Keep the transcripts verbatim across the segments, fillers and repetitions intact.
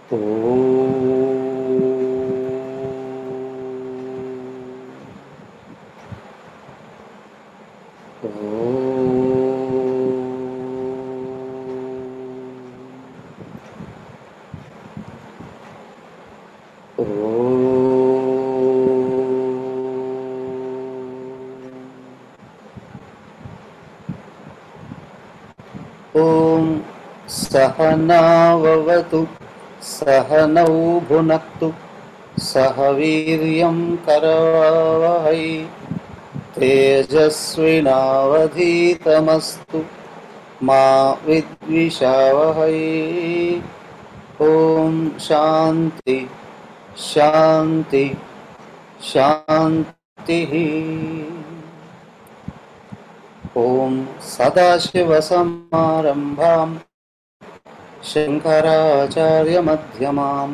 ओम सहनाववतु सहनौ भुनक्तु सह वीर्यं करवावहै तेजस्विनावधीतमस्तु मा विद्विषावहै। ओम शांति शांति शांति। ओम सदाशिवसमारंभां शंकराचार्यमध्यमाम्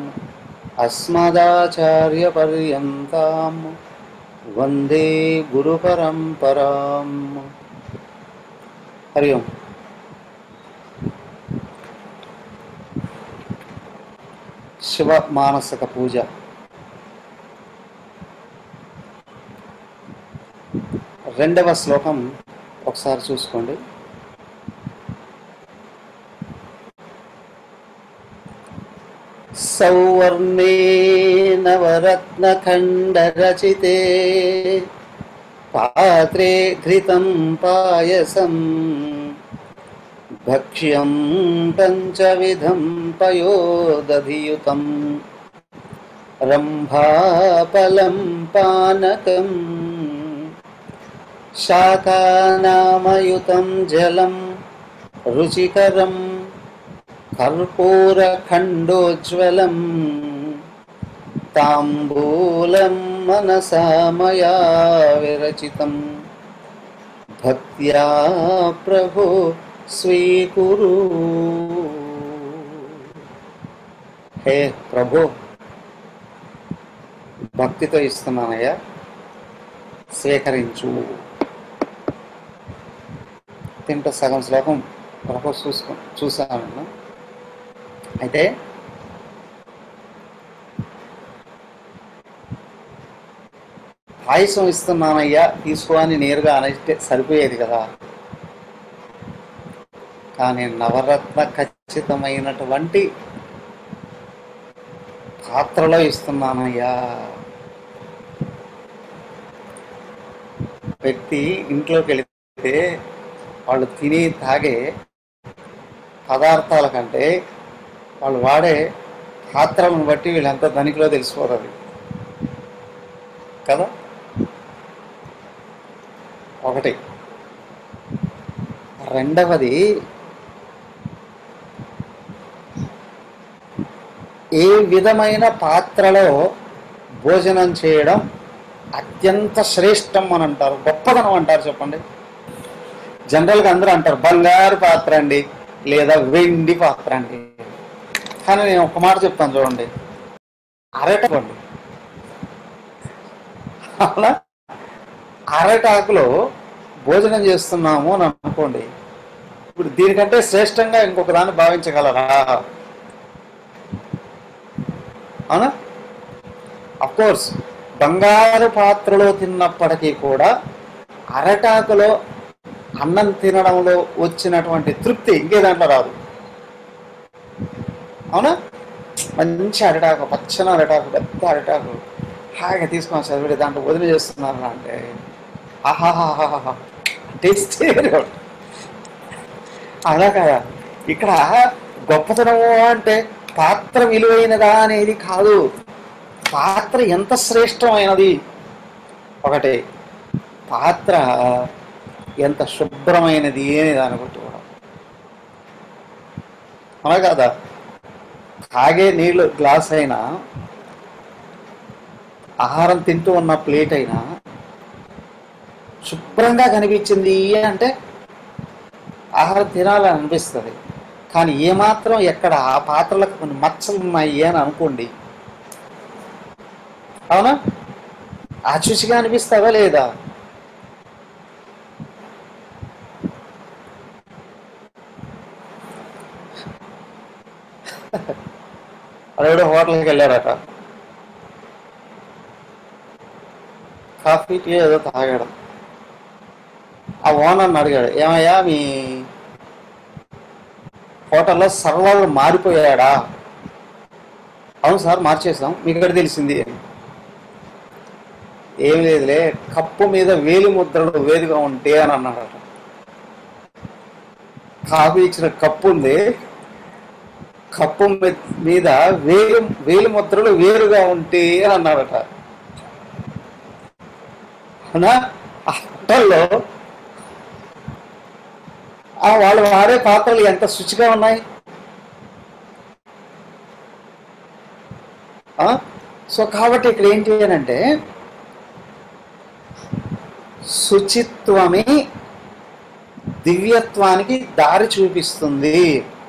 अस्मदाचार्यपर्यन्तां वंदे गुरुपरंपराम्। हरि ओम। शिव मानसिक पूज రెండవ శ్లోకం ఒకసారి చూసుకోండి. సౌవర్ణే నవరత్నఖండరచితే పాత్రే ఘృతం పాయసం భక్ష్యం పంచవిధం పయోదధియుతం రంభాఫలం పానకం శాకానామయుతం జలం రుచికరం కర్పూరఖండోజ్వలం తాంబూలం మనసా మయా విరచితం భక్త్యా ప్రభో స్వీకురు. హే ప్రభు, భక్తితో ఇస్తున్నానయ్యా, స్వీకరించు. తింటూ సగం శ్లోకం ప్రభు చూసుకో చూసాను. అయితే పాయసం ఇస్తున్నానయ్యా తీసుకో అని నేరుగా అంటే సరిపోయేది కదా. కానీ నవరత్న ఖచ్చితమైనటువంటి పాత్రలో ఇస్తున్నానయ్యా. వ్యక్తి ఇంట్లోకి వెళితే వాళ్ళు తిని తాగే పదార్థాల కంటే వాళ్ళు వాడే పాత్రలను బట్టి వీళ్ళంత ధనికులో తెలిసిపోతుంది కదా. ఒకటి. రెండవది, ఏ విధమైన పాత్రలో భోజనం చేయడం అత్యంత శ్రేష్టం అని అంటారు, గొప్పదనం అంటారు చెప్పండి. జనరల్గా అందరూ అంటారు బంగారు పాత్ర అండి లేదా వెండి పాత్ర అండి. కానీ నేను ఒక మాట చెప్తాను చూడండి, అరటాకండి. అలా అరటాకులో భోజనం చేస్తున్నాము అని అనుకోండి, ఇప్పుడు దీనికంటే శ్రేష్టంగా ఇంకొక దాన్ని భావించగలరా? అవునా? అఫ్కోర్స్ బంగారు పాత్రలో తిన్నప్పటికీ కూడా అరటాకులో అన్నం తినడంలో వచ్చినటువంటి తృప్తి ఇంకే దాంట్లో రాదు. అవునా? మంచి అరటాకు, పచ్చని అరటాకు, పెద్ద అరటాకు హాయిగా తీసుకొని చదివి దాంట్లో వదిలి చేస్తున్నారు అంటే ఆహాహాహా టేస్ట్. అలా కదా. ఇక్కడ గొప్పతనము అంటే పాత్ర విలువైనదా అనేది కాదు, పాత్ర ఎంత శ్రేష్టమైనది. ఒకటి, పాత్ర ఎంత శుభ్రమైనది అని దాన్ని బట్టి కూడా. అలా కాదా? తాగే నీళ్ళు గ్లాస్ అయినా, ఆహారం తింటూ ఉన్న ప్లేట్ అయినా శుభ్రంగా కనిపించింది అంటే ఆహారం తినాలని అనిపిస్తుంది. కానీ ఏమాత్రం ఎక్కడ ఆ పాత్రలకు కొన్ని మచ్చలు ఉన్నాయి అని అనుకోండి, అవునా? అశుచిగా అనిపిస్తుందా లేదా? అదేవిడ హోటల్కి వెళ్ళారట, కాఫీ టీ ఏదో తాగాడు. ఆ ఓనర్ని అడిగాడు, ఏమయ్యా మీ హోటల్లో సర్వర్ మారిపోయాడా? అవును సార్ మార్చేసాం, మీకు ఎక్కడ తెలిసింది? ఏం లేదులే, కప్పు మీద వేలి ముద్రలు వేరుగా ఉంటే అని అన్నాడట. కాఫీ ఇచ్చిన కప్పు ఉంది, కప్పు మీద వేలు వేలి ముద్రలు వేరుగా ఉంటే అని అన్నాడట. అవునా? ఆ హోటల్లో ఆ వాళ్ళు వాడే పాత్రలు ఎంత శుచిగా ఉన్నాయి. సో కాబట్టి ఇక్కడ ఏంటి అని అంటే, శుచిత్వమే దివ్యత్వానికి దారి చూపిస్తుంది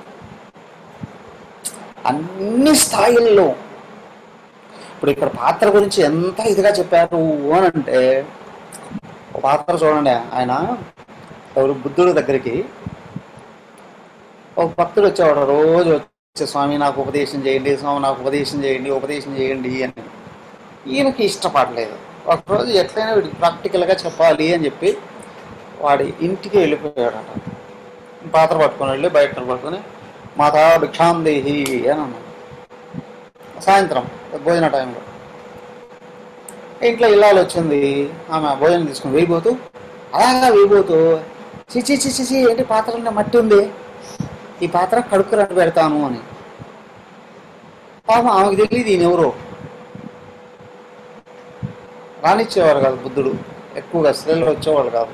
అన్ని స్థాయిల్లో. ఇప్పుడు ఇక్కడ పాత్ర గురించి ఎంత ఇదిగా చెప్పారు అని అంటే, పాత్ర చూడండి, ఆయన ఎవరు బుద్ధుడి దగ్గరికి ఒక భక్తుడు వచ్చేవాడు, రోజు వచ్చే స్వామి నాకు ఉపదేశం చేయండి, స్వామి నాకు ఉపదేశం చేయండి, ఉపదేశం చేయండి అని. ఈయనకి ఇష్టపడలేదు. ఒకరోజు ఎట్లయినా వీడికి ప్రాక్టికల్గా చెప్పాలి అని చెప్పి వాడి ఇంటికి వెళ్ళిపోయాడట. పాత్ర పట్టుకొని వెళ్ళి బయట పట్టుకొని మాతా భిక్షాం దేహి అని అన్నాడు. సాయంత్రం భోజన టైంలో ఇంట్లో ఇల్లాలు వచ్చింది, ఆమె భోజనం తీసుకుని వేయబోతూ అలాగా వేయబోతూ చిచి చిచి ఏంటి పాత్రలో మట్టి ఉంది, ఈ పాత్ర కడుక్కురట్టు పెడతాను అని. పాపం ఆమెకు తెలియదు ఈయన ఎవరో. రానిచ్చేవారు కాదు బుద్ధుడు, ఎక్కువగా స్త్రీలు వచ్చేవాళ్ళు కాదు,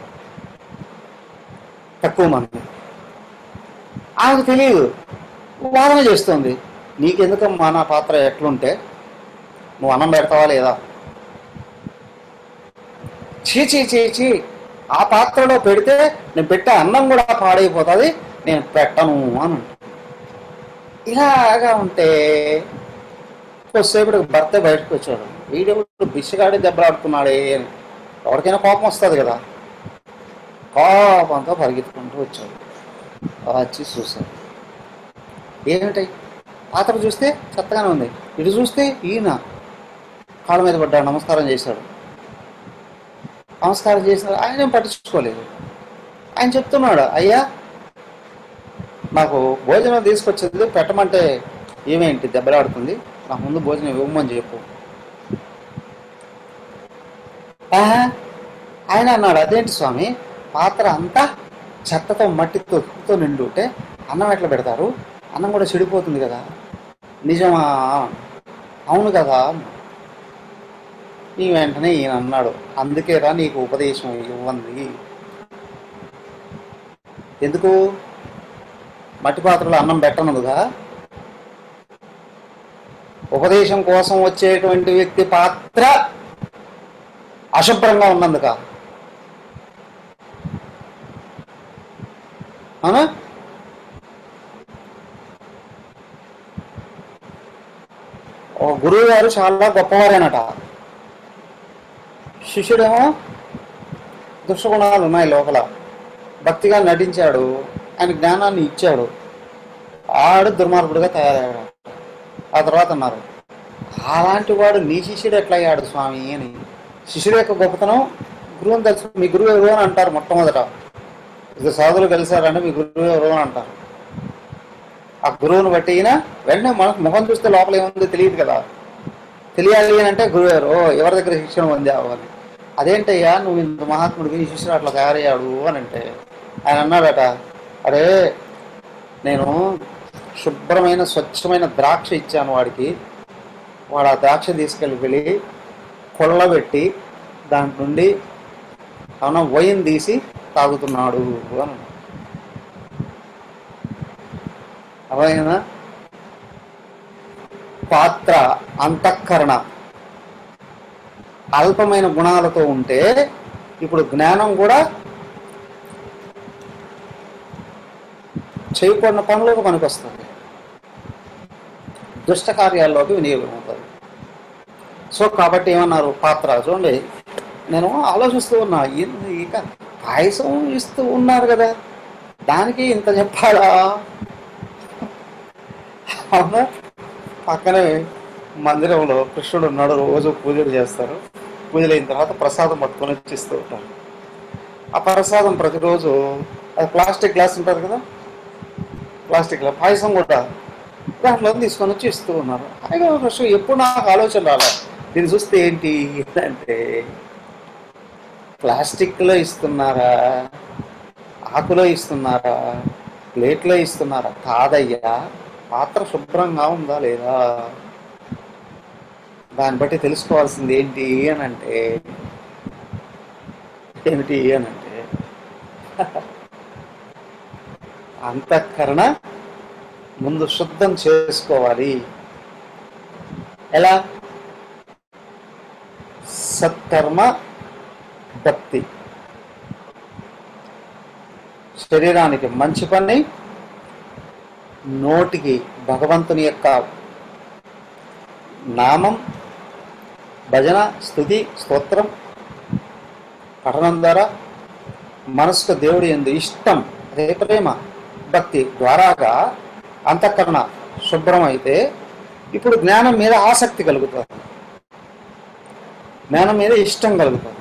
తక్కువ మంది. ఆమెకు తెలియదు, వాదన చేస్తుంది, నీకెందుకమ్మా నా పాత్ర ఎట్లుంటే, నువ్వు అన్నం పెడతావా లేదా? చీచీ చీచి ఆ పాత్రలో పెడితే నేను పెట్టే అన్నం కూడా పాడైపోతుంది, నేను పెట్టను అని. ఇలాగా ఉంటే కొద్దిసేపటికి భర్త బయటకు వచ్చాడు, వీడెవడు బిచ్చగాడి దెబ్బలాడుతున్నాడే అని. ఎవరికైనా కోపం వస్తుంది కదా, కోపంతో పరిగెత్తుకుంటూ వచ్చాడు. వచ్చి చూశాడు, ఏమిటాయి పాత్ర చూస్తే చెత్తగానే ఉంది, ఇటు చూస్తే ఈయన కాళ్ళ మీద పడ్డాడు, నమస్కారం చేశాడు. నమస్కారం చేసిన ఆయన పట్టించుకోలేదు. ఆయన చెప్తున్నాడు, అయ్యా నాకు భోజనం తీసుకొచ్చేది పెట్టమంటే ఏమేంటి దెబ్బలాడుతుంది, నాకు ముందు భోజనం ఇవ్వమని చెప్పు. ఆయన అన్నాడు, అదేంటి స్వామి, పాత్ర అంతా చెత్తతో మట్టితో తో నిండి ఉంటే అన్నం ఎట్లా పెడతారు, అన్నం కూడా చెడిపోతుంది కదా. నిజమా? అవును కదా. ఈ వెంటనే ఈయన అన్నాడు, అందుకేరా నీకు ఉపదేశం ఇవ్వండి. ఎందుకు? మట్టి పాత్రలో అన్నం పెట్టనుగా. ఉపదేశం కోసం వచ్చేటువంటి వ్యక్తి పాత్ర అశుభ్రంగా ఉన్నందుక. అవునా? ఓ గురువు గారు చాలా గొప్పవారేనట, శిష్యుడేమో దుష్టగుణాలు ఉన్నాయి లోపల, భక్తిగా నటించాడు, ఆయన జ్ఞానాన్ని ఇచ్చాడు, ఆడు దుర్మార్గుడిగా తయారయ్యాడు. ఆ తర్వాత అన్నారు, అలాంటి వాడు నీ శిష్యుడు ఎట్లా అయ్యాడు స్వామి అని. శిష్యుడు యొక్క గొప్పతనం గురువుని తెలుసు. మీ గురువు ఎవరు అని అంటారు మొట్టమొదట. ఇది సాధువులు కలిసారంటే మీ గురువు ఎవరు అని అంటారు. ఆ గురువుని బట్టి ఈయన వెంటనే మనకు ముఖం చూస్తే లోపల ఏముందో తెలియదు కదా. తెలియాలి అని అంటే గురువు ఎవరు, ఎవరి దగ్గర శిక్షణ పొందావు అని. అదేంటయ్యా నువ్వు ఇంత మహాత్ముడికి నీ శిష్యుడు అట్లా తయారయ్యాడు అని అంటే, ఆయన అన్నాడట, అరే నేను శుభ్రమైన స్వచ్ఛమైన ద్రాక్ష ఇచ్చాను వాడికి, వాడు ఆ ద్రాక్ష తీసుకెళ్ళి వెళ్ళి కొల్లబెట్టి దాంట్ నుండి అవునా వైన్ తీసి తాగుతున్నాడు అని. అర్థమైందా? పాత్ర అంతఃకరణ అల్పమైన గుణాలతో ఉంటే ఇప్పుడు జ్ఞానం కూడా చేయకూడని పనులకు పనికి వస్తుంది, దుష్ట కార్యాల్లోకి వినియోగం అవుతుంది. సో కాబట్టి ఏమన్నారు, పాత్ర చూడండి, నేను ఆలోచిస్తూ ఉన్నా, ఇక పాయసం ఇస్తూ ఉన్నారు కదా, దానికి ఇంత చెప్పాలా? అవునా? పక్కనే మందిరంలో కృష్ణుడు ఉన్నాడు, రోజు పూజలు చేస్తారు. పూజలు అయిన తర్వాత ప్రసాదం పట్టుకొని వచ్చి ఇస్తూ ఉంటారు. ఆ ప్రసాదం ప్రతిరోజు అది ప్లాస్టిక్ గ్లాస్ ఉంటుంది కదా, ప్లాస్టిక్ గ్లాస్ పాయసం కూడా దాంట్లో తీసుకొని వచ్చి ఇస్తూ ఉన్నారు. అయినా ఫస్ట్ ఎప్పుడు నాకు ఆలోచన రాలే దీన్ని చూస్తే ఏంటి అంటే, ప్లాస్టిక్లో ఇస్తున్నారా, ఆకులో ఇస్తున్నారా, ప్లేట్లో ఇస్తున్నారా, కాదయ్యా పాత్ర శుభ్రంగా ఉందా లేదా, దాన్ని బట్టి తెలుసుకోవాల్సింది ఏంటి అని అంటే ఏమిటి అని అంటే అంతఃకరణ ముందు శుద్ధం చేసుకోవాలి. ఎలా? సత్కర్మ భక్తి, శరీరానికి మంచి పని, నోటికి భగవంతుని యొక్క నామం, భజన, స్తుతి, స్తోత్రం పఠనం ద్వారా మనసుకు దేవుడి యందు ఇష్టం, అదే ప్రేమ, భక్తి ద్వారాగా అంతఃకరణ శుభ్రం అయితే ఇప్పుడు జ్ఞానం మీద ఆసక్తి కలుగుతుంది, జ్ఞానం మీద ఇష్టం కలుగుతుంది,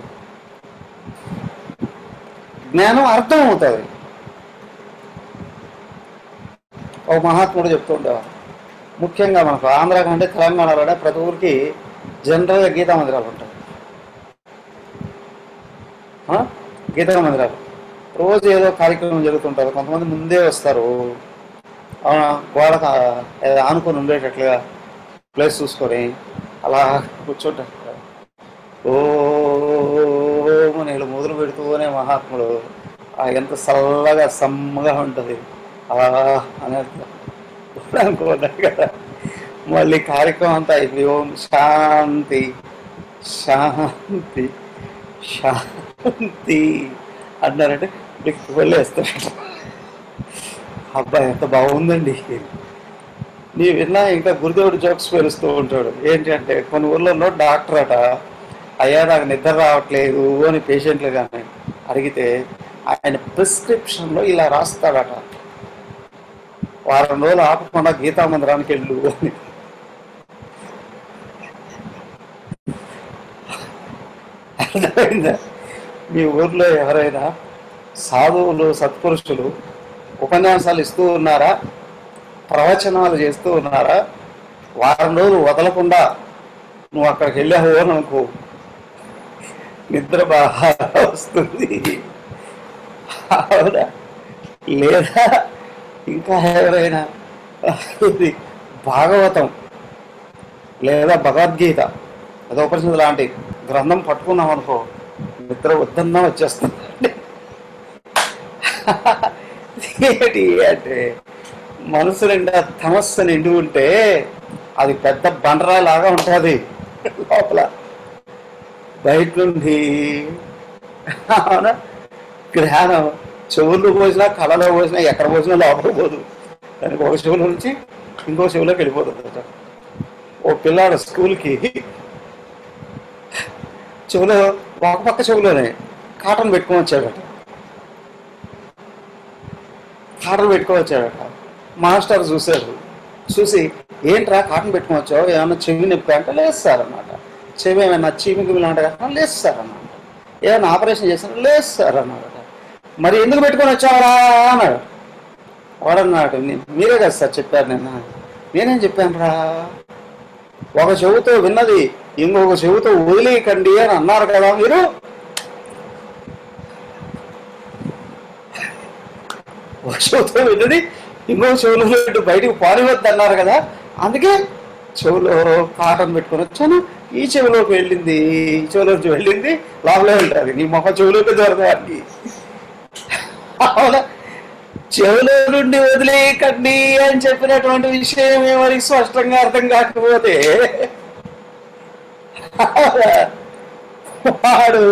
జ్ఞానం అర్థం అవుతుంది. ఒక మహాత్ముడు చెప్తూ ఉండేవారు, ముఖ్యంగా మనకు ఆంధ్ర కంటే తెలంగాణలోనే ప్రతి ఊరికి జనరల్గా గీతా మందిరాలు ఉంటాయి. గీతా మందిరాలు రోజు ఏదో కార్యక్రమం జరుగుతుంటారు. కొంతమంది ముందే వస్తారు, గోడకు ఆనుకొని ఉండేటట్లుగా ప్లేస్ చూసుకొని అలా కూర్చుంటారు. ఓ నేను మొదలు పెడుతూనే మహాత్ముడు ఎంత చల్లగా సమ్మగా ఉంటుంది అలా అని అనుకోండి కదా. మళ్ళీ కార్యక్రమం అంతా అయిపోయి ఓం శాంతి శాంతి శాంతి అన్నారంటే వెళ్ళి వేస్తాడు. అబ్బాయి ఎంత బాగుందండి. నీ విన్నా ఇంకా గురుదేవుడు జోక్స్ పేరుస్తూ ఉంటాడు. ఏంటి అంటే కొన్ని ఊర్లలో డాక్టర్ అట, అయ్యా నాకు నిద్ర రావట్లేదు అని పేషెంట్లు కానీ అడిగితే ఆయన ప్రిస్క్రిప్షన్లో ఇలా రాస్తాడట, వారం రోజులు ఆపకుండా గీతా మందిరానికి వెళ్ళు అని. అర్థమైందా? మీ ఊర్లో ఎవరైనా సాధువులు సత్పురుషులు ఉపన్యాసాలు ఇస్తూ ఉన్నారా, ప్రవచనాలు చేస్తూ ఉన్నారా, వారం రోజులు వదలకుండా నువ్వు అక్కడికి వెళ్ళావు అని అనుకో, నిద్ర బాగా వస్తుంది. అవునా? లేదా ఇంకా ఎవరైనా భాగవతం లేదా భగవద్గీత ఏదో ఉపనిషత్తు లాంటి గ్రంథం పట్టుకున్నాం అనుకో, నిద్ర వద్దన్నా వచ్చేస్తుంది. ఏంటి అంటే మనసు నిండా తమస్సు నిండి ఉంటే అది పెద్ద బండరా లాగా ఉంటుంది లోపల, బయట నుండి అవునా జ్ఞానం చెవుల్లో పోసినా కళలో పోసినా ఎక్కడ పోసినా లోపల పోదు. దానికి ఒక చెవుల నుంచి ఇంకో చెవులోకి వెళ్ళిపోతుంది. ఓ పిల్లాడు స్కూల్కి చెవులో ఒక పక్క చెవులోనే కాటన్ పెట్టుకొని వచ్చాడట, కాటన్ పెట్టుకొని వచ్చాడట. మాస్టర్ చూశాడు, చూసి ఏంట్రా కాటన్ పెట్టుకొని వచ్చావు, ఏమన్నా చెవి నొప్పి అంటే లేదు సార్ అన్నమాట. చెవి ఏమైనా చీమికి ఇలాంటి కదా లేదు సార్ అన్నమాట. ఏమైనా ఆపరేషన్ చేశాను లేదు సార్ అన్నాడట. మరి ఎందుకు పెట్టుకొని వచ్చావరా అన్నాడు. వాడన్నాడు, మీరే కదా సార్ చెప్పారు, నిన్న నేనేం చెప్పాను రా, ఒక చెవుతో విన్నది ఇంకొక చెవుతో వదిలేయకండి అని అన్నారు కదా మీరు. ఒక చెవుతో విన్నది ఇంకొక చెవులో బయటకు పారివద్దు అన్నారు కదా, అందుకే చెవులో కాటన్ పెట్టుకొని వచ్చాను. ఈ చెవిలోకి వెళ్ళింది, ఈ చెవిలోకి వెళ్ళింది లోపలే ఉంటుంది, నీ మొహ చెవిలోకి దొరకడానికి. అవునా? చెవులో నుండి వదిలేయకండి అని చెప్పినటువంటి విషయం ఎవరికి స్పష్టంగా అర్థం కాకపోతే వాడు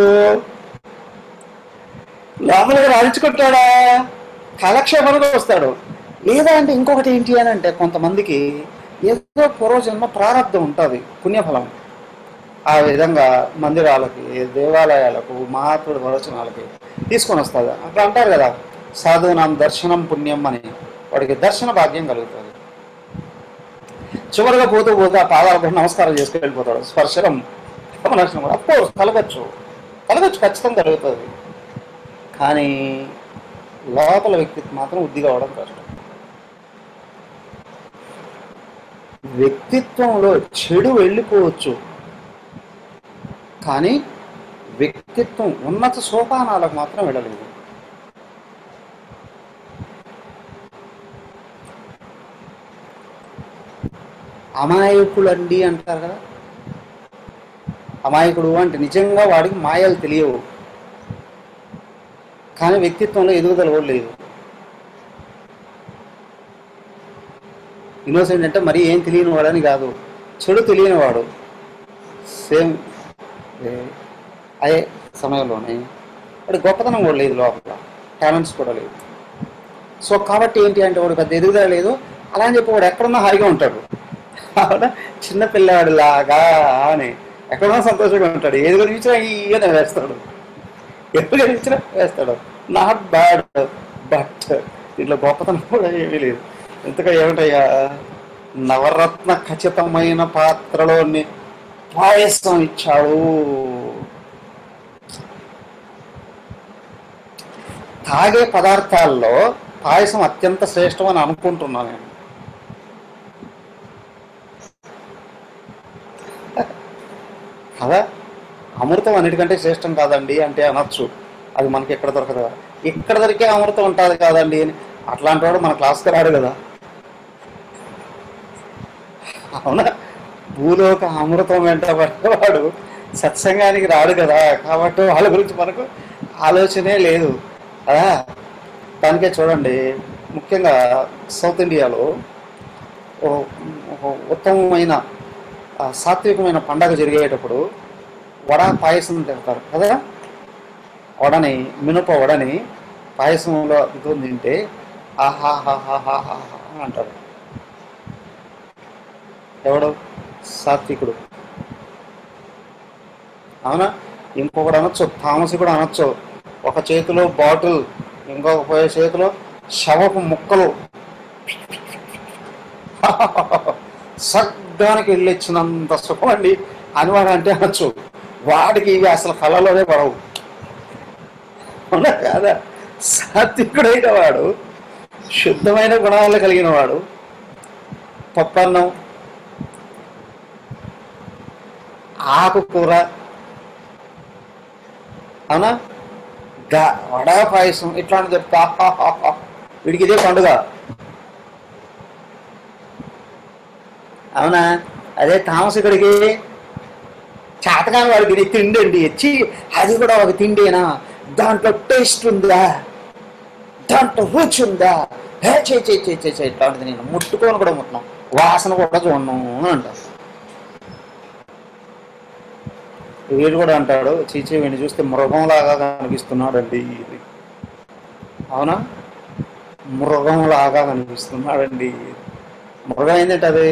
లోపలికి రాయించుకుంటాడా, కాలక్షేపానికి వస్తాడు. లేదా అంటే ఇంకొకటి ఏంటి అని అంటే కొంతమందికి ఏదో పూర్వజన్మ ప్రారంధం ఉంటుంది, పుణ్యఫలం. ఆ విధంగా మందిరాలకి, దేవాలయాలకు, మహాత్ముడి ప్రవచనాలకి తీసుకొని వస్తుంది. అట్లా అంటారు కదా, సాధునాం దర్శనం పుణ్యం అని, వాడికి దర్శన భాగ్యం కలుగుతుంది. చివరిగా పోతూ పోతూ ఆ పాదాలకు నమస్కారం చేసుకుని వెళ్ళిపోతాడు. స్పర్శనం గమనాశనం కూడా అఫ్కోర్స్ కలగచ్చు, కలగచ్చు, ఖచ్చితంగా కలుగుతుంది. కానీ లోపల వ్యక్తిత్వం మాత్రం వృద్ధి కావడం కష్టం. వ్యక్తిత్వంలో చెడు వెళ్ళిపోవచ్చు, కానీ వ్యక్తిత్వం ఉన్నత సోపానాలకు మాత్రం వెళ్ళలేదు. అమాయకులండి అంటారు కదా, అమాయకుడు అంటే నిజంగా వాడికి మాయలు తెలియవు, కానీ వ్యక్తిత్వంలో ఎదుగుదల కూడా లేదు. ఇన్నోసెంట్ అంటే మరీ ఏం తెలియని వాడని కాదు, చెడు తెలియని వాడు. సేమ్ అదే సమయంలోనే వాడి గొప్పతనం కూడా లేదు, లోపల టాలెంట్స్ కూడా లేదు. సో కాబట్టి ఏంటి అంటే వాడు పెద్ద ఎదుగుదల లేదు. అలా అని చెప్పి వాడు ఎక్కడున్నా హాయిగా ఉంటాడు. అవునా, చిన్నపిల్లాడు లాగా అని ఎక్కడున్నా సంతోషంగా ఉంటాడు. ఏది కనిపించినా ఈయన వేస్తాడు, ఎప్పుడు కనిపించినా వేస్తాడు. నాట్ బ్యాడ్, బట్ దీంట్లో గొప్పతనం కూడా ఏమీ లేదు. ఎంతగా ఏమిటయ్యా, నవరత్న ఖచ్చితమైన పాత్రలోని పాయసం ఇచ్చాడు. తాగే పదార్థాల్లో పాయసం అత్యంత శ్రేష్టం అని అనుకుంటున్నాను నేను. కదా, అమృతం అన్నిటికంటే శ్రేష్టం కాదండి అంటే అనొచ్చు, అది మనకి ఎక్కడ దొరకదు. ఎక్కడ దొరికే అమృతం ఉంటుంది కాదండి అని అట్లాంటి వాడు మన క్లాస్కి రాడు కదా. అవునా, భూలోక అమృతం వెంట పడేవాడు సత్సంగానికి రాడు కదా. కాబట్టి వాళ్ళ గురించి మనకు ఆలోచనే లేదు కదా. దానికే చూడండి, ముఖ్యంగా సౌత్ ఇండియాలో ఉత్తమమైన సాత్వికమైన పండగ జరిగేటప్పుడు వడ పాయసం తింటారు కదా. వడని, మినప వడని పాయసంలో ఇటు తింటే ఆహాహాహాహా అంటారు. ఎవడు? సాత్వికుడు. అవునా, ఇంకొకడు అనొచ్చు, తామసికుడు అనొచ్చు. ఒక చేతిలో బాటిల్, ఇంకొక పోయే చేతిలో శవపు ముక్కలు, సగ్గానికి వెళ్ళొచ్చినంత సుఖం అండి అని వాడు అంటే అనొచ్చు. వాడికి ఇవి అసలు కళలోనే పడవు. అవునా కాదా? సాత్వికుడైన వాడు, శుద్ధమైన గుణాలు కలిగిన వాడు పప్పన్నం, ఆకుకూర, అవునా, గా వడ పాయసం ఇట్లాంటి చెప్తా వీడికి ఇదే పండుగ. అవునా, అదే తామసికుడికి చేతకాని వాడికి ఇది తిండి అండి వచ్చి, అది కూడా ఒక తిండేనా, దాంట్లో టేస్ట్ ఉందా, దాంట్లో రుచి ఉందా, హే చే చే చే చే ఇట్లాంటిది నేను ముట్టుకొని కూడా ముట్టను, వాసన కూడా చూడను అంటారు. వీడు కూడా అంటాడు, చీచి వీడిని చూస్తే మృగంలాగా కనిపిస్తున్నాడు అండి. అవునా, మృగంలాగా కనిపిస్తున్నాడండి. మృగం ఏంటంటే అది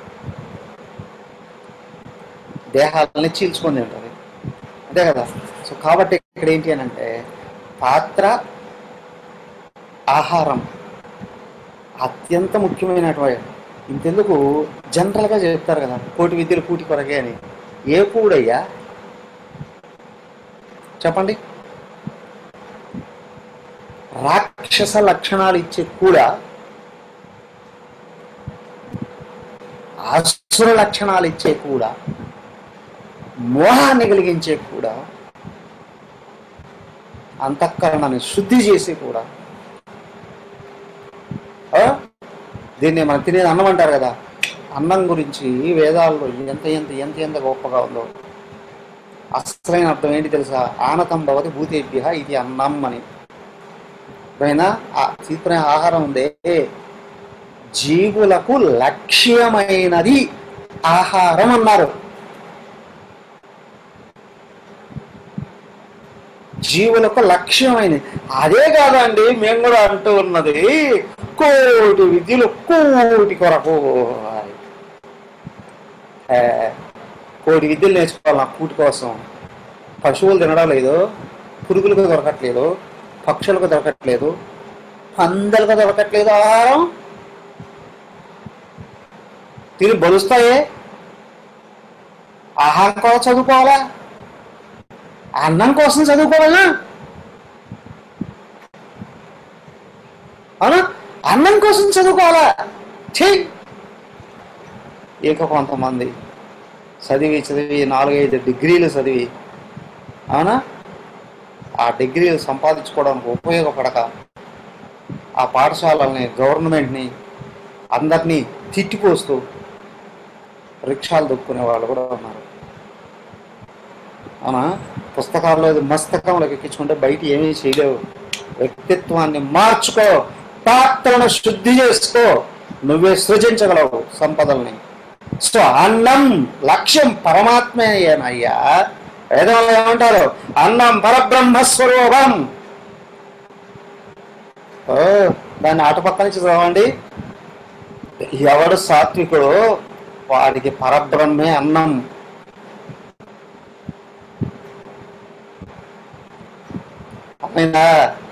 దేహాలని చీల్చుకొని ఉంటుంది, అంతే కదా. సో కాబట్టి ఇక్కడ ఏంటి అని అంటే పాత్ర, ఆహారం అత్యంత ముఖ్యమైనటువంటి. ఇంతెందుకు జనరల్గా చెప్తారు కదా, కోటి విద్యలు కూటి కొరకే అని. ఏ కూడయ్యా చెప్పండి? రాక్షస లక్షణాలు ఇచ్చే కూడా, అసుర లక్షణాలు ఇచ్చే కూడా, మోహాన్ని కలిగించే కూడా, అంతఃకరణాన్ని శుద్ధి చేసి కూడా. దీన్ని మనం తినేది అన్నం అంటారు కదా. అన్నం గురించి వేదాల్లో ఎంత ఎంత ఎంత ఎంత గొప్పగా ఉందో. అసలైన అర్థం ఏంటి తెలుసా? ఆనతం భవతి భూతేభ్య ఇది అన్నం అని. పైన తీసుకునే ఆహారం ఉందే, జీవులకు లక్ష్యమైనది ఆహారం అన్నారు. జీవులకు లక్ష్యమైనది అదే కాదండి మేము కూడా అంటూ ఉన్నది. కోటి విద్యలు కోటి కొరకు, కోటి విద్యలు నేర్చుకోవాలి నా కూటి కోసం. పశువులు తినడం లేదు, పురుగులకు దొరకట్లేదు, పక్షులకు దొరకట్లేదు, పందులకు దొరకట్లేదు ఆహారం. తిని బలుస్తాయే, ఆహారం కోసం చదువుకోవాలా, అన్నం కోసం చదువుకోవాలా? అవునా? అన్నం కోసం చదువుకోవాలా? చెయ్యి. ఇక కొంతమంది చదివి చదివి నాలుగైదు డిగ్రీలు చదివి, అవునా, ఆ డిగ్రీలు సంపాదించుకోవడానికి ఉపయోగపడక ఆ పాఠశాలల్ని, గవర్నమెంట్ని అందరినీ తిట్టిపోస్తూ రిక్షాలు దొక్కునే వాళ్ళు కూడా ఉన్నారు. అవునా? పుస్తకాల్లో మస్తకంలోకి ఎక్కించుకుంటే బయట ఏమీ చేయలేవు. వ్యక్తిత్వాన్ని మార్చుకో, పాత్రను శుద్ధి చేసుకో, నువ్వే సృజించగలవు సంపదల్ని. సో అన్నం లక్ష్యం పరమాత్మేనయ్యా. వేదంలో ఏమంటారు? అన్నం పరబ్రహ్మస్వరూపం. ఓ దాన్ని అటుపక్క నుంచి చదవండి. ఎవడు సాత్వికుడు వాడికి పరబ్రహ్మే అన్నం. అయినా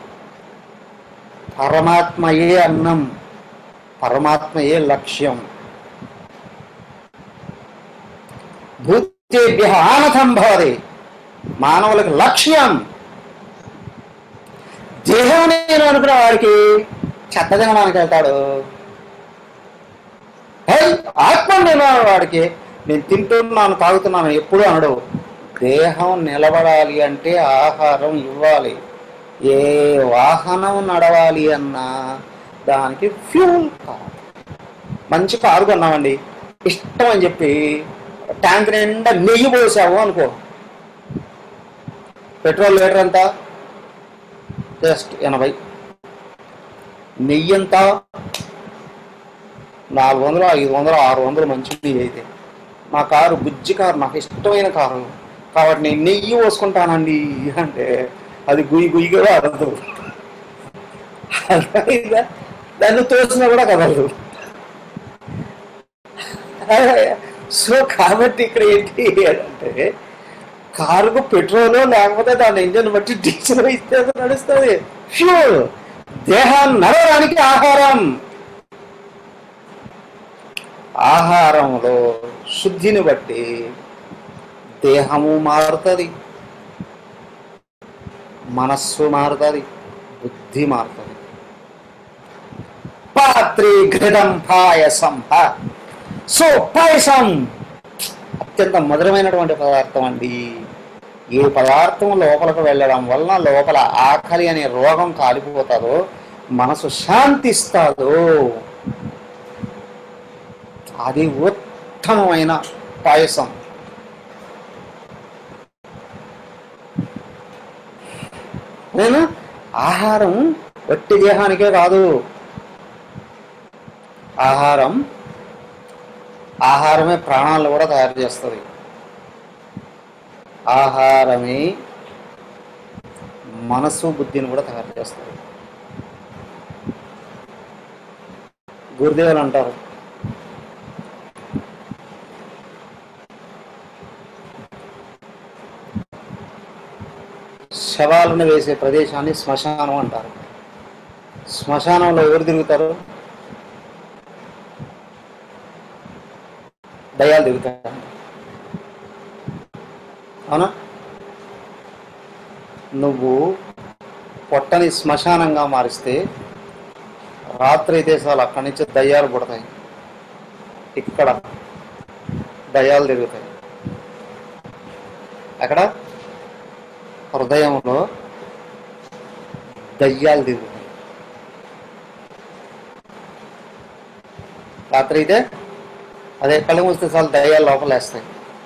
పరమాత్మయే అన్నం, పరమాత్మయే లక్ష్యం. భూతేభ్య ఆనథం భవతి. మానవులకు లక్ష్యం దేహం. నేను అనుకున్న వాడికి చెత్త తినడానికి వెళ్తాడు. ఆత్మ నేను వాడికి నేను తింటున్నాను తాగుతున్నాను ఎప్పుడు అనడు. దేహం నిలబడాలి అంటే ఆహారం ఇవ్వాలి. ఏ వాహనం నడవాలి అన్నా దానికి ఫ్యూల్ కావాలి. మంచి కారు కొన్నామండి, ఇష్టం అని చెప్పి ట్యాంక్ నిండా నెయ్యి పోసావు అనుకో, పెట్రోల్ లీటర్ ఎంత? జస్ట్ ఎనభై. నెయ్యి ఎంత? నాలుగు వందలు, ఐదు వందలు, ఆరు వందలు మంచి నెయ్యి అయితే. నా కారు బుజ్జి కారు, నాకు ఇష్టమైన కారు కాబట్టి నేను నెయ్యి పోసుకుంటానండి అంటే అది గుయ్యి గుయ్యిగా అరదు. దాన్ని తోసినా కూడా కదలదు. సో కాబట్టి ఇక్కడ ఏంటి అంటే కారుకు పెట్రోలు లేకపోతే దాని ఇంజన్ బట్టి డీజిల్ ఇస్తే నడుస్తుంది. ఫ్యూల్. దేహాన్ని నడవడానికి ఆహారం. ఆహారంలో శుద్ధిని బట్టి దేహము మారుతుంది, మనస్సు మారుతుంది, బుద్ధి మారుతుంది. పాత్రే ఘృతం పాయసం. సో పాయసం అత్యంత మధురమైనటువంటి పదార్థం అండి. ఏ పదార్థం లోపలికి వెళ్ళడం వలన లోపల ఆకలి అనే రోగం కాలిపోతుందో, మనసు శాంతిస్తుందో అది ఉత్తమమైన పాయసం. నేను ఆహారం వట్టి దేహానికే కాదు. ఆహారం ఆహారమే ప్రాణాలను కూడా తయారు చేస్తుంది. ఆహారమే మనసు బుద్ధిని కూడా తయారు చేస్తుంది. గురుదేవులు అంటారు, శవాలను వేసే ప్రదేశాన్ని శ్మశానం అంటారు. శ్మశానంలో ఎవరు తిరుగుతారు? దయ్యాలు తిరుగుతారు. అవునా? నువ్వు పొట్టని శ్మశానంగా మారిస్తే రాత్రి అయితే చాలు అక్కడి నుంచి దయ్యాలు పుడతాయి. ఇక్కడ దయ్యాలు తిరుగుతాయి. అక్కడ హృదయంలో దయ్యాలు తిరుగుతాయి. రాత్రి అయితే అదే కళ్ళు మూస్తే చాలు దయ్యాలు లోపలేస్తాయి.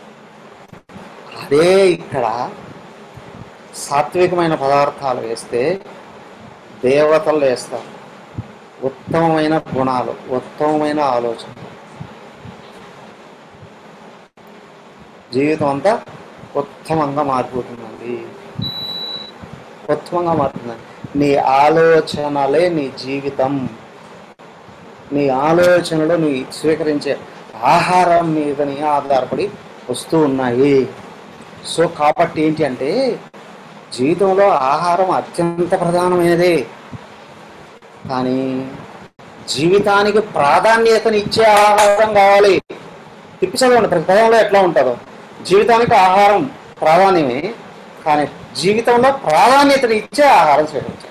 అదే ఇక్కడ సాత్వికమైన పదార్థాలు వేస్తే దేవతలు వేస్తారు. ఉత్తమమైన గుణాలు, ఉత్తమమైన ఆలోచన, జీవితం అంతా ఉత్తమంగా మారిపోతుందండి. ఉత్తమంగా మారుతుందండి. నీ ఆలోచనలే నీ జీవితం. నీ ఆలోచనలు నీ స్వీకరించే ఆహారం మీదని ఆధారపడి వస్తూ ఉన్నాయి. సో కాబట్టి ఏంటి అంటే జీవితంలో ఆహారం అత్యంత ప్రధానమైనదే. కానీ జీవితానికి ప్రాధాన్యతనిచ్చే ఆహారం కావాలి. తిప్పి చదవండి ప్రతి పదంలో ఎట్లా ఉంటుందో. జీవితానికి ఆహారం ప్రాధాన్యమే, కానీ జీవితంలో ప్రాధాన్యతని ఇచ్చే ఆహారం స్వీకరించాలి.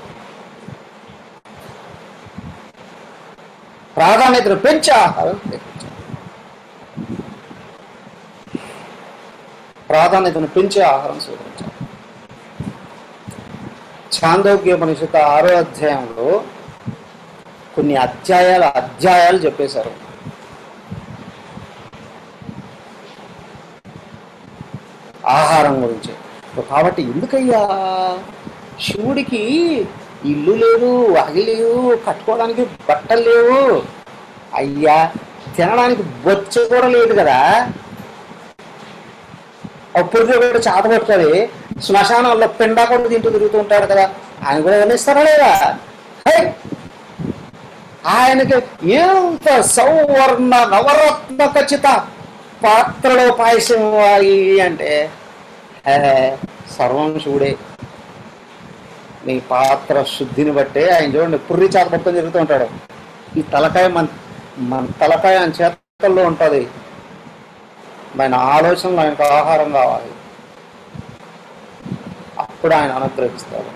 ప్రాధాన్యతను పెంచే ఆహారం స్వీకరించాలి. ప్రాధాన్యతను పెంచే ఆహారం స్వీకరించాలి. ఛాందోగ్యోపనిషత్తు ఆరో అధ్యాయంలో కొన్ని అధ్యాయాలు అధ్యాయాలు చెప్పేశారు. ఆహారం గురించి. కాబట్టి ఎందుకయ్యా శివుడికి ఇల్లు లేదు, అగి లేవు, కట్టుకోవడానికి బట్టలు లేవు, అయ్యా తినడానికి బొచ్చ కూడా లేదు కదా, అప్పుడు కూడా చాత పట్టుకొని శ్మశానంలో పిండా కూడా తింటూ తిరుగుతూ ఉంటాడు కదా, ఆయన కూడా వదిలిస్తారా లేదా? ఆయనకి ఎంత సౌవర్ణ నవరత్న ఖచ్చిత పాత్రలో పాయసం ఇవ్వాలి అంటే సర్వం శివుడే. నీ పాత్ర శుద్ధిని బట్టే ఆయన చూడండి పుర్రి చాత పట్టుకొని తిరుగుతూ ఉంటాడు. ఈ తలకాయ మన మన తలకాయ ఆయన చేతల్లో ఉంటుంది. ఆయన ఆలోచనలు ఆయనకు ఆహారం కావాలి, అప్పుడు ఆయన అనుగ్రహిస్తాడు.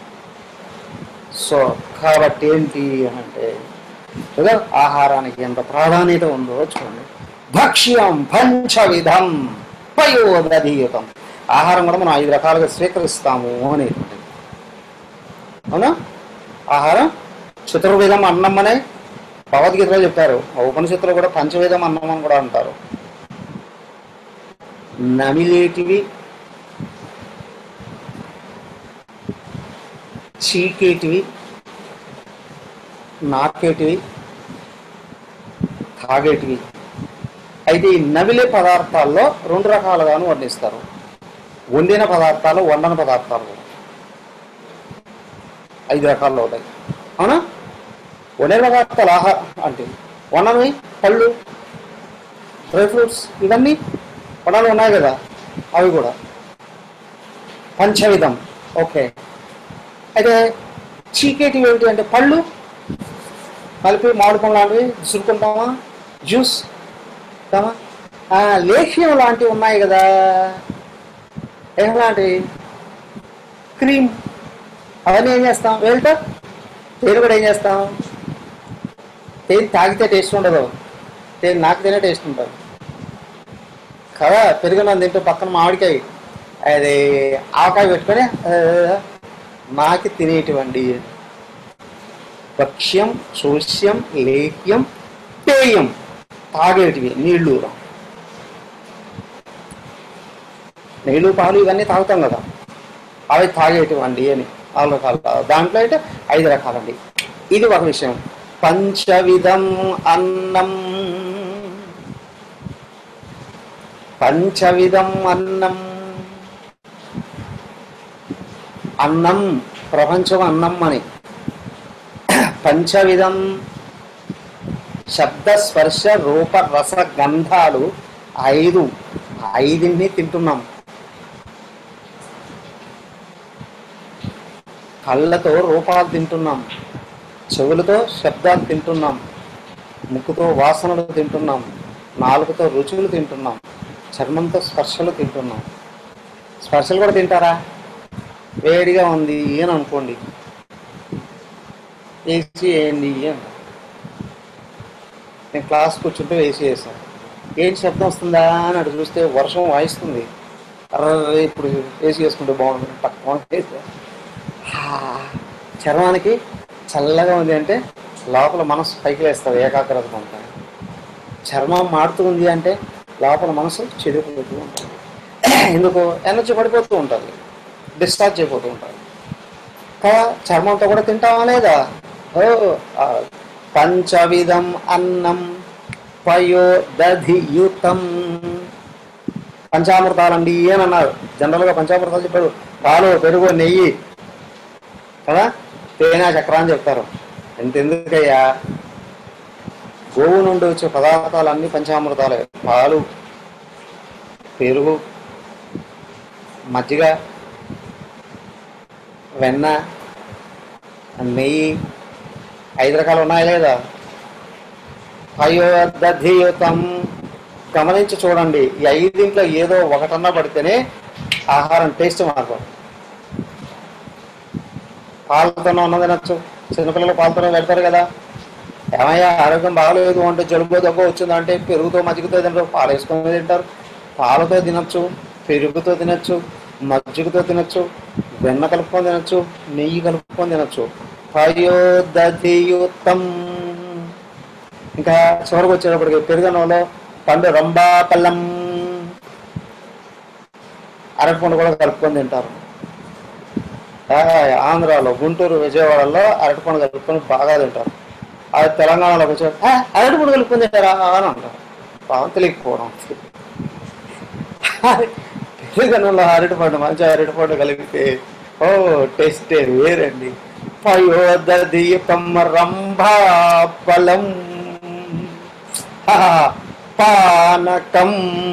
సో కాబట్టి ఏంటి అని అంటే కదా, ఆహారానికి ఎంత ప్రాధాన్యత ఉందో చూడండి. భక్ష్యం పంచవిధం పయోదధీయుతం. ఆహారం కూడా మనం ఐదు రకాలుగా స్వీకరిస్తాము అనేటువంటిది. అవునా? ఆహారం చతుర్వేదం అన్నం అనే భగవద్గీతలో చెప్పారు. ఉపనిషత్తులో కూడా పంచవేదం అన్నం అని కూడా అంటారు. నమిలేటివి, చీకేటివి, నాకేటివి, తాగేటివి. అయితే ఈ నవిలే పదార్థాల్లో రెండు రకాలుగాను వర్ణిస్తారు. వండిన పదార్థాలు, వండని పదార్థాలు ఐదు రకాల్లో ఉంటాయి. అవునా? వండిన పదార్థాలు ఆహార అంటే వండనివి పళ్ళు, డ్రై ఫ్రూట్స్, ఇవన్నీ వండలు ఉన్నాయి కదా, అవి కూడా పంచవిధం. ఓకే. అయితే చీకేటివి ఏమిటి అంటే పళ్ళు కలిపి మామిడి పండు లాంటివి విసురుకుంటామా, జ్యూస్ కామా, లేహ్యం లాంటివి ఉన్నాయి కదా, ఏలాంటివి క్రీమ్, అవన్నీ ఏం చేస్తాం? వెళ్తా తేనె కూడా ఏం చేస్తాం? తేనె తాగితే టేస్ట్ ఉండదు, తేనె నాకితేనే టేస్ట్ ఉంటుంది కదా. పెరుగున్నాను తింటూ పక్కన మామిడికాయ అది ఆవకాయ పెట్టుకొని నాకి తినేటివండి. భక్ష్యం, శోష్యం, లేహ్యం, పేయం, తాగేటివి నీళ్లు, నీళ్ళు పాలు ఇవన్నీ తాగుతాం కదా, అవి తాగేటివండి అని నాలుగు రకాలు. దాంట్లో అయితే ఐదు రకాలండి. ఇది ఒక విషయం. పంచవిధం అన్నం, పంచవిధం అన్నం. అన్నం ప్రపంచం అన్నం అని. పంచవిధం శబ్ద స్పర్శ రూప రస గంధాలు ఐదు, ఐదింటిని తింటున్నాం. కళ్ళతో రూపాలు తింటున్నాం, చెవులతో శబ్దాలు తింటున్నాం, ముక్కుతో వాసనలు తింటున్నాం, నాలుగుతో రుచులు తింటున్నాం, చర్మంతో స్పర్శలు తింటున్నాం. స్పర్శలు కూడా తింటారా? వేడిగా ఉంది అని అనుకోండి, ఏసీ వేయండి అని. నేను క్లాస్ కూర్చుంటే ఏసీ వేసాను, ఏంటి శబ్దం వస్తుందా అని అటు చూస్తే వర్షం వాయిస్తుంది. అరే ఇప్పుడు ఏసీ వేసుకుంటే బాగుంటుంది, తక్కువ వేస్తే చర్మానికి చల్లగా ఉంది అంటే లోపల మనసు పైకి వేస్తుంది, ఏకాగ్రత ఉంటుంది. చర్మం మాడుతూ ఉంది అంటే లోపల మనసు చెడిపోతూ ఉంటుంది. ఎందుకు? ఎనర్జీ పడిపోతూ ఉంటుంది, డిశ్చార్జ్ అయిపోతూ ఉంటుంది కదా. చర్మంతో కూడా తింటామా లేదా? ఓ పంచవిధం అన్నం పయోదధియుతం. పంచామృతాలండి అని అన్నారు. జనరల్గా పంచామృతాలు చెప్పారు పాలు, పెరుగు, నెయ్యి కదా, తేనె, చక్ర అని చెప్తారు. ఎంతెందుకయ్యా, గోవు నుండి వచ్చే పదార్థాలన్నీ పంచామృతాలే. పాలు, పెరుగు, మజ్జిగ, వెన్న, నెయ్యి, ఐదు రకాలు ఉన్నాయా లేదా? పయోదధియుతం. గమనించి చూడండి, ఈ ఐదింట్లో ఏదో ఒకటన్నా పడితేనే ఆహారం టేస్ట్ మాత్రం. పాలతోనే ఉన్న తినచ్చు, చిన్నపిల్లలు పాలతోనే పెడతారు కదా. ఏమయ్యా ఆరోగ్యం బాగలేదు అంటే, జలుబు దగ్గు వచ్చిందంటే పెరుగుతో మజ్జిగతో తింటారు, పాలు వేసుకొని తింటారు. పాలతో తినచ్చు, పెరుగుతో తినచ్చు, మజ్జిగతో తినచ్చు, వెన్న కలుపుకొని తినచ్చు, నెయ్యి కలుపుకొని తినచ్చు. పయోదధియుతం. ఇంకా చివరికి వచ్చేటప్పటికి పెరుగన్నంలో పండు రంభా పళ్ళం, అరటిపండు కూడా కలుపుకొని తింటారు. ఆంధ్రాలో గుంటూరు విజయవాడలో అరటిపండు కలుపుకొని బాగా తింటారు. అది తెలంగాణలోకి వచ్చి అరటిపండు కలుపుకొని తింటారా అని అంటారు. పావం తెలియకపోవడం. పెరుగన్నంలో అరటిపండు, మంచి అరటిపండు కలిపితే ఓ టేస్టే వేరండి. పయోదధియుతం రంభా ఫలం పానకం.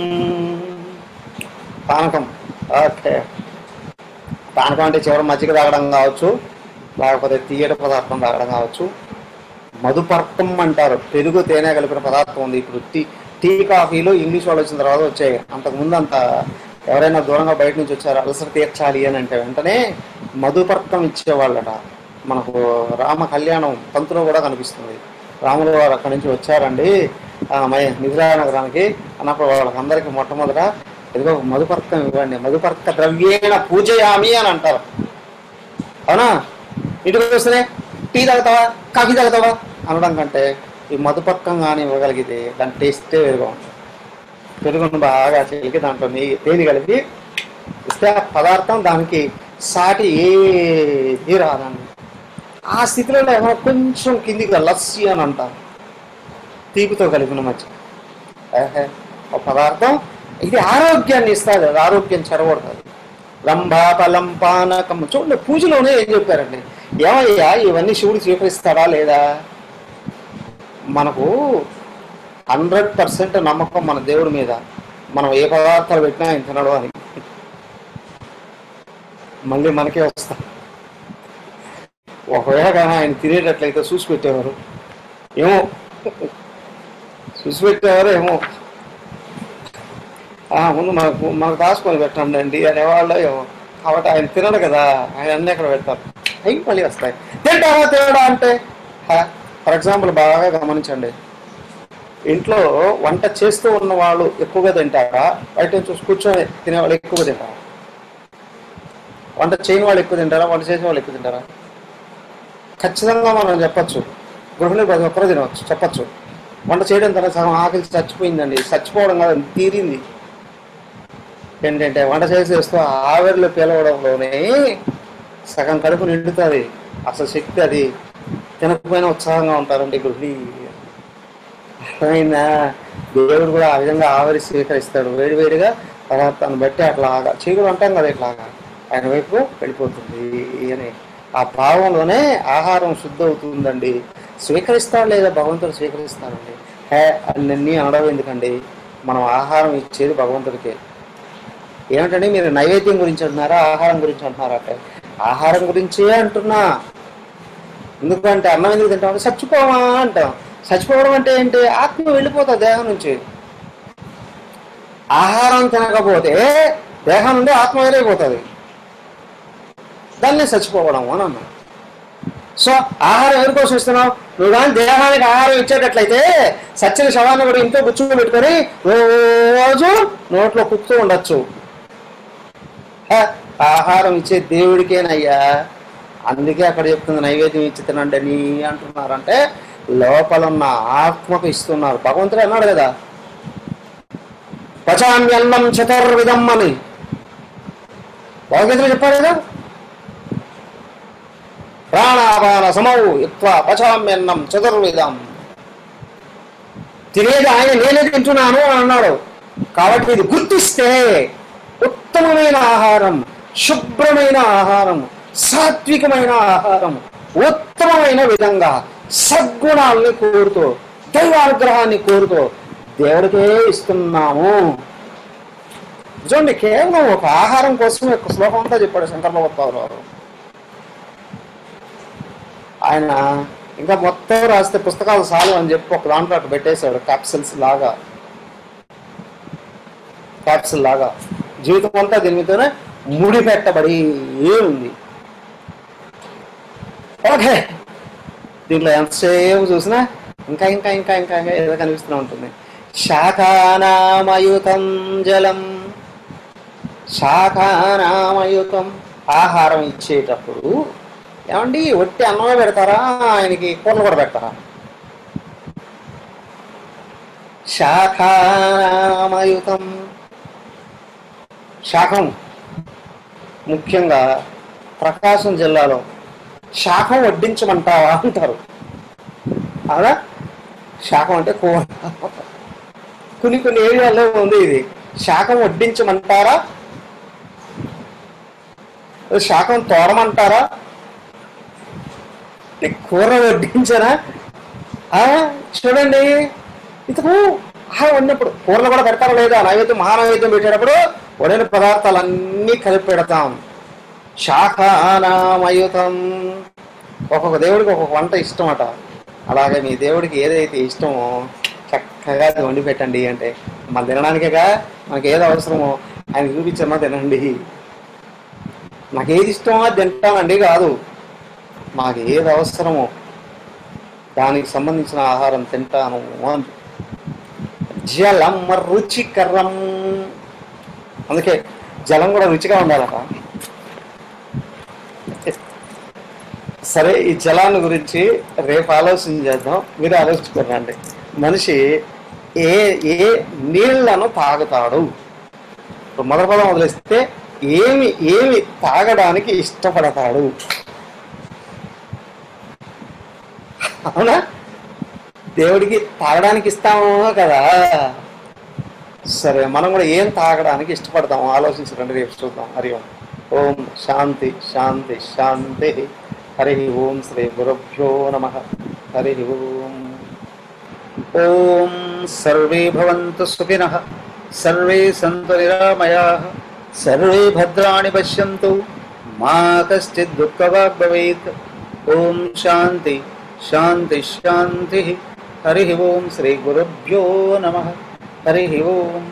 పానకం ఓకే. పానకం అంటే చివరి మజ్జిగ తాగడం కావచ్చు, లేకపోతే తీయటి పదార్థం తాగడం కావచ్చు. మధుపర్కం అంటారు, పెరుగు తేనె కలిపిన పదార్థం ఉంది. ఇప్పుడు టీ టీ కాఫీలు ఇంగ్లీష్ వాళ్ళు వచ్చిన తర్వాత వచ్చాయి. అంతకుముందు అంత ఎవరైనా దూరంగా బయట నుంచి వచ్చారు అలసట తీర్చాలి అని అంటే వెంటనే మధుపర్కం ఇచ్చేవాళ్ళట. మనకు రామ కళ్యాణం తంతులో కూడా కనిపిస్తుంది. రాములు వారు అక్కడి నుంచి వచ్చారండి మిథిలా నగరానికి అన్నప్పుడు వాళ్ళకి అందరికీ మొట్టమొదట ఇదిగో మధుపర్కం ఇవ్వండి, మధుపర్క ద్రవ్యేణ పూజయామి అని అంటారు. అవునా? ఇంటికి వస్తేనే టీ తాగుతావా, కాఫీ తాగుతావా అనడం కంటే ఈ మధుపర్కం కానీ ఇవ్వగలిగితే దాని టేస్టే వేరుగా ఉంటుంది. పెరుగును బాగా చిలికి దాంట్లో నెయ్యి తేనె కలిపి ఇస్తే ఆ పదార్థం దానికి సాటి ఏది రాదండి. ఆ స్థితిలో ఏమో కొంచెం కిందికి లస్సీ అని అంటారు, తీపితో కలిపిన మధ్య ఒక పదార్థం. ఇది ఆరోగ్యాన్ని ఇస్తుంది, అది ఆరోగ్యం చెడగొడుతుంది. రంభా ఫలం పానకం. చూడండి పూజలోనే ఏం చెప్పారండి, ఏమయ్యా ఇవన్నీ శివుడు స్వీకరిస్తాడా లేదా? మనకు హండ్రెడ్ పర్సెంట్ నమ్మకం మన దేవుడి మీద, మనం ఏ పదార్థాలు పెట్టినా ఆయన తినడు అని. మళ్ళీ మనకే వస్తాం. ఒకవేళ కానీ ఆయన తినేటట్లయితే చూసి పెట్టేవారు ఏమో, చూసి పెట్టేవారు ఏమో, ముందు మనకు మనకు రాసుకొని పెట్టండి అండి అనేవాళ్ళు ఏమో. కాబట్టి ఆయన తినడు కదా, ఆయన అన్నీ ఎక్కడ పెడతారు, అవి మళ్ళీ వస్తాయి. తింటారా తేడా అంటే ఫర్ ఎగ్జాంపుల్ బాగా గమనించండి, ఇంట్లో వంట చేస్తూ ఉన్న వాళ్ళు ఎక్కువగా తింటారా, బయట చూసి కూర్చొని తినేవాళ్ళు ఎక్కువగా తింటారా? వంట చేయని వాళ్ళు ఎక్కువ తింటారా, వంట చేసిన వాళ్ళు ఎక్కువ తింటారా? ఖచ్చితంగా మనం చెప్పచ్చు, గృహిణులు ప్రతి ఒక్కరూ తినవచ్చు చెప్పచ్చు. వంట చేయడం తర్వాత సగం ఆకలి చచ్చిపోయిందండి, చచ్చిపోవడం కాదు తీరింది. ఏంటంటే వంట చేసేస్తూ ఆవిరిలో పిలవడంలోనే సగం కడుపు నిండుతుంది. అసలు శక్తి అది, తినకపోయినా ఉత్సాహంగా ఉంటారండి గృహిణి. అర్థమైందా? దేవుడు కూడా ఆ విధంగా ఆవిరి స్వీకరిస్తాడు. వేడివేడిగా పదార్థాన్ని బట్టి అట్లాగా చీకుడు అంటాం కదా, ఇట్లాగా ఆయన వైపు వెళ్ళిపోతుంది అని ఆ భావంలోనే ఆహారం శుద్ధ అవుతుందండి. స్వీకరిస్తాడు లేదా భగవంతుడు స్వీకరిస్తాడండి. హే అన్నీ అనడం ఎందుకండి, మనం ఆహారం ఇచ్చేది భగవంతుడికే. ఏమిటండి మీరు నైవేద్యం గురించి అంటున్నారా, ఆహారం గురించి అంటున్నారా అంటే ఆహారం గురించే అంటున్నా. ఎందుకంటే అన్నం ఎందుకు తింటాం, చచ్చిపోవా అంటాం. చచ్చిపోవడం అంటే ఏంటి? ఆత్మ వెళ్ళిపోతుంది దేహం నుంచి. ఆహారం తినకపోతే దేహం నుండి ఆత్మ వెళ్ళిపోతుంది, దాన్ని చచ్చిపోవడం అని అన్నాం. సో ఆహారం ఎవరి కోసం ఇస్తున్నావు? నువ్వు కానీ దేహానికి ఆహారం ఇచ్చేటట్లయితే సచ్చిన శవాన్ని కూడా ఇంట్లో గుచ్చుకు పెట్టుకొని రోజు నోట్లో కుక్కుతూ ఉండొచ్చు. ఆహారం ఇచ్చే దేవుడికేనయ్యా. అందుకే అక్కడ చెప్తుంది నైవేద్యం ఇచ్చి తినండి అని అంటున్నారంటే లోపల ఉన్న ఆత్మకు ఇస్తున్నారు. భగవంతుడు అన్నాడు కదా, పచామ్యన్నం చతుర్విధం అని భగవద్గీతలో చెప్పాడు కదా, ప్రాణాపాన సమౌ యుక్త్వా పచామ్యన్నం చతుర్విధం. తినేది ఆయన, నేనే తింటున్నాను అని అన్నాడు. కాబట్టి ఇది గుర్తిస్తే ఉత్తమమైన ఆహారం, శుభ్రమైన ఆహారం, సాత్వికమైన ఆహారం, ఉత్తమమైన విధంగా సద్గుణాలని కోరుతూ దైవానుగ్రహాన్ని కోరుతూ దేవుడికే ఇస్తున్నాము. చూడండి, కేవలం ఒక ఆహారం కోసం ఒక శ్లోకం అంతా చెప్పాడు శంకర భగవత్పాదులు వారు. ఆయన ఇంకా మొత్తం రాస్తే పుస్తకాలు చాలు అని చెప్పి ఒక దాంట్లో అటు పెట్టేశాడు, క్యాప్సిల్స్ లాగా క్యాప్సిల్ లాగా జీవితం అంతా దీని మీదనే ముడి పెట్టబడి ఉంది. ఓకే, దీంట్లో ఎంతసేపు చూసినా ఇంకా ఇంకా ఇంకా ఇంకా ఇంకా ఏదో కనిపిస్తూ ఉంటుంది. శాఖానామయుతం జలం, శాఖానామయుతం ఆహారం ఇచ్చేటప్పుడు ఏమండి ఒట్టి అన్నమే పెడతారా, ఆయనకి కూరలు కూడా పెడతారా? శాఖానామయుతం, శాఖం ముఖ్యంగా ప్రకాశం జిల్లాలో శాఖం వడ్డించమంటావా అంటారు. అవునా? శాఖం అంటే కూర. కొన్ని కొన్ని ఏరియాల్లో ఉంది ఇది. శాఖం వడ్డించమంటారా, శాఖం తోరమంటారా, కూర వడ్డించరా? చూడండి, ఇంతకు ఆహారం వండినప్పుడు కూరలు కూడా పెడతారా లేదా? నైవేద్యం మహానైవేద్యం పెట్టేటప్పుడు వండిన పదార్థాలన్నీ కలిపి పెడతాం. శాఖానామయుతం. ఒక్కొక్క దేవుడికి ఒక్కొక్క వంట ఇష్టం అట. అలాగే మీ దేవుడికి ఏదైతే ఇష్టమో చక్కగా వండి పెట్టండి. అంటే మన తినడానికేగా, మనకి ఏది అవసరమో ఆయన చూపించమ్మా తినండి. నాకు ఏది ఇష్టమో అది తింటానండి కాదు, మాకు ఏది అవసరమో దానికి సంబంధించిన ఆహారం తింటాను. జలం రుచికరం, అందుకే జలం కూడా రుచిగా ఉండాలట. సరే, ఈ జలాన్ని గురించి రేపు ఆలోచన చేద్దాం. మీరు ఆలోచించుకోరండి. మనిషి ఏ ఏ నీళ్లను తాగుతాడు? ఇప్పుడు మొదటి పదం వదిలేస్తే ఏమి ఏమి తాగడానికి ఇష్టపడతాడు? అవునా? దేవుడికి తాగడానికి ఇస్తాము కదా. సరే, మనం కూడా ఏం తాగడానికి ఇష్టపడతాము ఆలోచించకండి, రేపు చూద్దాం. హరి ఓం. ఓం శాంతి శాంతి శాంతి. హరి ఓం. శ్రీ గురుభ్యో నమః. హరి ఓం. ఓం సర్వే భవంతు సుఖినః, సర్వే సంతు నిరామయాః, సర్వే భద్రాణి పశ్యంతు, మా కశ్చిద్ దుఃఖభాగ్ భవేత్. ఓం శాంతి శాంతి శాంతి. హరి ఓం. శ్రీ గురుభ్యో నమః. హరి ఓం.